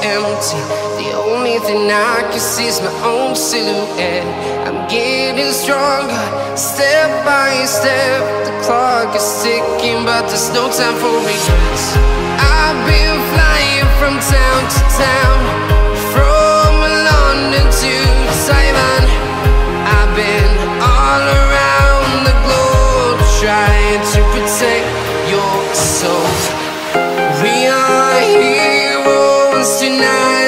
empty. The only thing I can see is my own silhouette. I'm getting stronger, step by step. The clock is ticking, but there's no time for regrets. I've been flying from town to town, from London to Taiwan. I've been all around the globe, trying to protect your soul. We are heroes tonight.